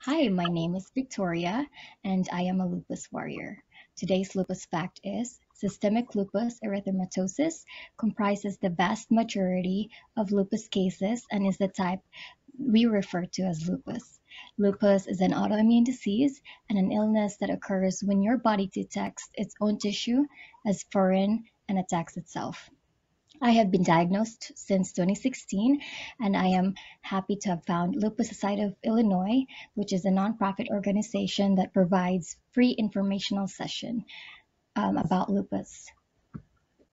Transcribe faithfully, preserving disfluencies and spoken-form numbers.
Hi, my name is Victoria, and I am a lupus warrior. Today's lupus fact is systemic lupus erythematosus comprises the vast majority of lupus cases and is the type we refer to as lupus. Lupus is an autoimmune disease and an illness that occurs when your body detects its own tissue as foreign and attacks itself. I have been diagnosed since twenty sixteen, and I am happy to have found Lupus Society of Illinois, which is a nonprofit organization that provides free informational session um, about lupus.